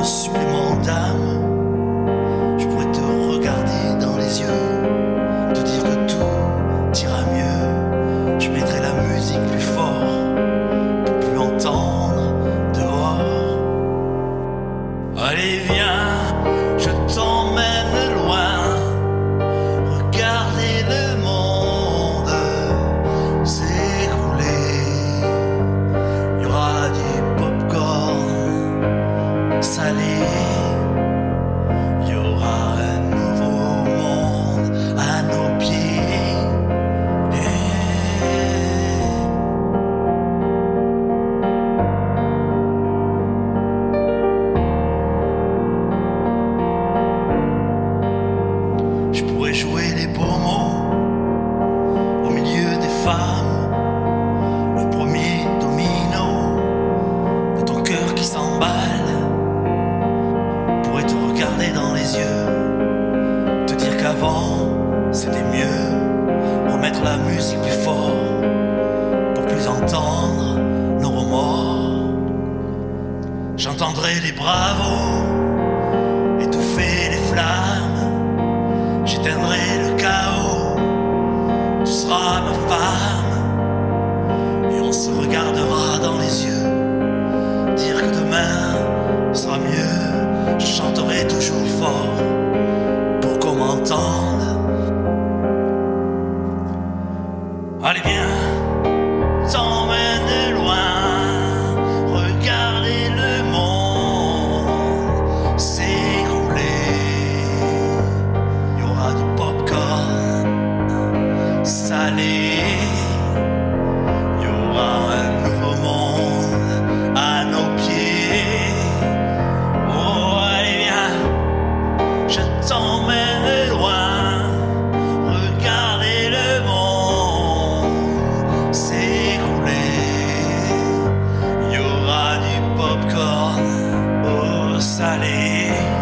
supplément d'âme. Je pourrais te regarder dans les yeux, te dire que tout ira mieux. Je mettrai la musique plus fort pour plus entendre dehors. Allez viens, je t'emmène loin, regarder le monde s'écrouler. Il y aura du popcorn salé. Il y aura un nouveau monde à nos pieds. Je pourrais jouer les beaux mots au milieu des femmes, le premier domino de ton cœur qui s'emballe. Pourrais te regarder dans les yeux, te dire qu'avant c'était mieux, remettre la musique plus fort pour plus entendre nos remords. J'entendrai les bravos étouffer les flammes, j'éteindrai le chaos, tu seras ma femme, et on se regardera dans les yeux, dire que demain sera mieux. Je chanterai toujours fort pour qu'on m'entende. Allez viens, t'emmène loin, regarder le monde s'écrouler. Il y aura du popcorn salé. Il y aura un nouveau monde à nos pieds. Oh allez viens, je t'emmène loin, regarder le monde s'écrouler. Il y aura du popcorn au salé.